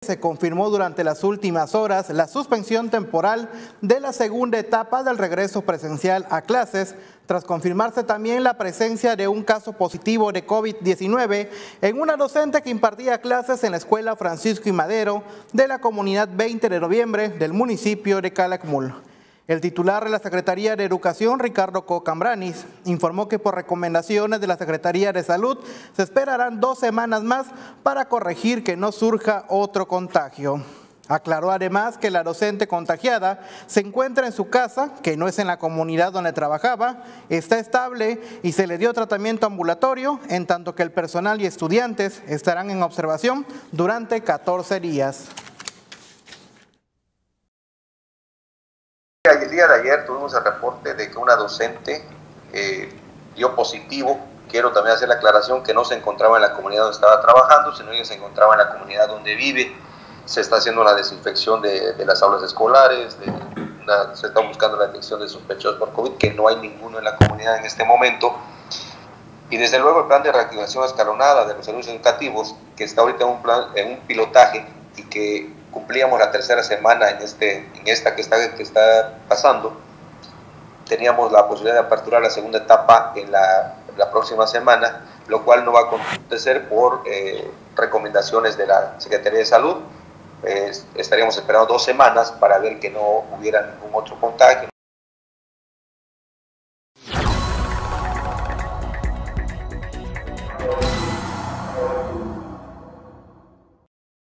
Se confirmó durante las últimas horas la suspensión temporal de la segunda etapa del regreso presencial a clases, tras confirmarse también la presencia de un caso positivo de COVID-19 en una docente que impartía clases en la Escuela Francisco y Madero de la comunidad 20 de noviembre del municipio de Calakmul. El titular de la Secretaría de Educación, Ricardo Cocambranis, informó que por recomendaciones de la Secretaría de Salud se esperarán 2 semanas más para corregir que no surja otro contagio. Aclaró además que la docente contagiada se encuentra en su casa, que no es en la comunidad donde trabajaba, está estable y se le dio tratamiento ambulatorio, en tanto que el personal y estudiantes estarán en observación durante 14 días. El día de ayer tuvimos el reporte de que una docente dio positivo. Quiero también hacer la aclaración que no se encontraba en la comunidad donde estaba trabajando, sino ella se encontraba en la comunidad donde vive. Se está haciendo la desinfección de las aulas escolares, se está buscando la detección de sospechosos por COVID, que no hay ninguno en la comunidad en este momento. Y desde luego el plan de reactivación escalonada de los servicios educativos, que está ahorita en un pilotaje y que cumplíamos la tercera semana en esta que está pasando. Teníamos la posibilidad de aperturar la segunda etapa en la próxima semana, lo cual no va a acontecer por recomendaciones de la Secretaría de Salud. Estaríamos esperando 2 semanas para ver que no hubiera ningún otro contagio.